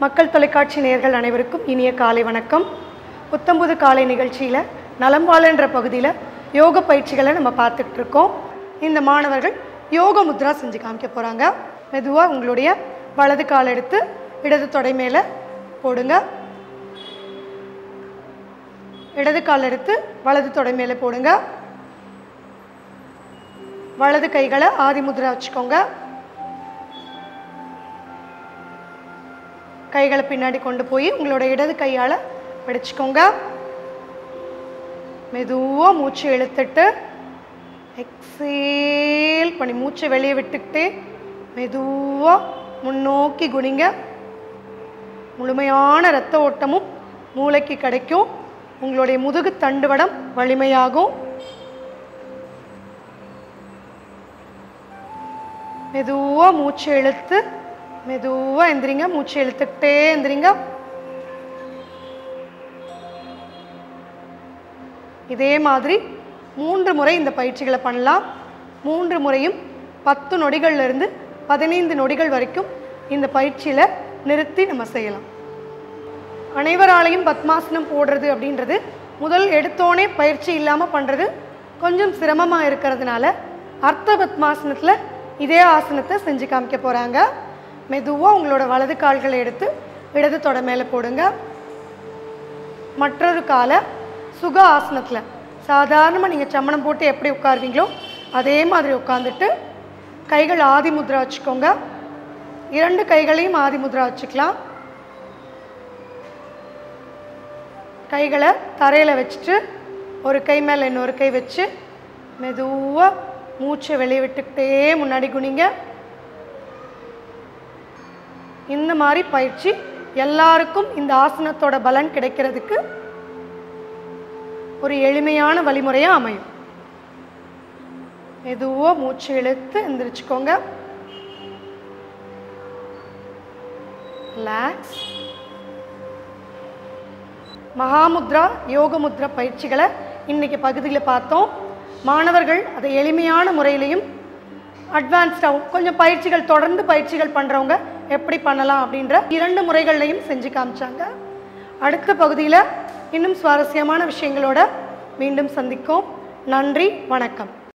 மக்கள் தொலைக்காட்சி நேயர்கள் அனைவருக்கும் இனிய காலை வணக்கம். புத்தம்புது காலை நிகழ்ச்சியில் நலம் வாழன்ற பகுதியில் யோக பயிற்சிகளை நம்ம பார்த்துட்டு இருக்கோம். இந்த மாணவர்கள் யோக முத்ரா செஞ்சு காமிக்க போகிறாங்க. மெதுவாக உங்களுடைய வலது கால் எடுத்து இடது தொடை மேலே போடுங்க. இடது கால் எடுத்து வலது தொடை மேலே போடுங்க. வலது கைகளை ஆதி முத்ரா வச்சுக்கோங்க. கைகளை பின்னாடி கொண்டு போய் உங்களோட இடது கையால் பிடிச்சிக்கோங்க. மெதுவாக மூச்சு இழுத்துட்டு எக்ஸேல் பண்ணி மூச்சை வெளியே விட்டுக்கிட்டே மெதுவாக முன்னோக்கி குனிங்க. முழுமையான இரத்த ஓட்டமும் மூளைக்கு கிடைக்கும். உங்களுடைய முதுகு தண்டுவடம் வலிமையாகும். மெதுவாக மூச்சு இழுத்து மெதுவாக எந்திரிங்க. மூச்சு இழுத்துக்கிட்டே எந்திரிங்க. இதே மாதிரி 3 முறை இந்த பயிற்சிகளை பண்ணலாம். 3 முறையும் 10 நொடிகள்லேருந்து 15 நொடிகள் வரைக்கும் இந்த பயிற்சியில் நிறுத்தி நம்ம செய்யலாம். அனைவராலையும் பத்மாசனம் போடுறது அப்படின்றது முதல் எடுத்தோடனே பயிற்சி இல்லாமல் பண்ணுறது கொஞ்சம் சிரமமாக இருக்கிறதுனால அர்த்த பத்மாசனத்தில் இதே ஆசனத்தை செஞ்சு காமிக்க போகிறாங்க. மெதுவாக உங்களோட வலது கால்களை எடுத்து இடது தொடை மேலே போடுங்க. மற்றொரு காலை சுக ஆசனத்தில் சாதாரணமாக நீங்கள் சமணம் போட்டு எப்படி உட்காருவீங்களோ அதே மாதிரி உட்காந்துட்டு கைகள் ஆதி முத்ரா வச்சுக்கோங்க. 2 கைகளையும் ஆதி முத்ரா வச்சுக்கலாம். கைகளை தரையில் வச்சுட்டு ஒரு கை மேலே இன்னொரு கை வச்சு மெதுவாக மூச்சை வெளியே விட்டுக்கிட்டே முன்னாடி குனிங்க. இந்த மாதிரி பயிற்சி எல்லாருக்கும் இந்த ஆசனத்தோட பலன் கிடைக்கிறதுக்கு ஒரு எளிமையான வழிமுறையாக அமையும். மெதுவாக மூச்சு இழுத்து எந்திரிச்சுக்கோங்க. ரிலாக்ஸ். மகாமுத்ரா யோக முத்ரா பயிற்சிகளை இன்னைக்கு பகுதியில் பார்த்தோம். மாணவர்கள் அதை எளிமையான முறையிலையும் அட்வான்ஸ்டாகவும் கொஞ்சம் பயிற்சிகள் தொடர்ந்து பயிற்சிகள் பண்ணுறவங்க எப்படி பண்ணலாம் அப்படின்ற 2 முறைகள்லையும் செஞ்சு காமிச்சாங்க. அடுத்த பகுதியில் இன்னும் சுவாரஸ்யமான விஷயங்களோட மீண்டும் சந்திக்கும். நன்றி, வணக்கம்.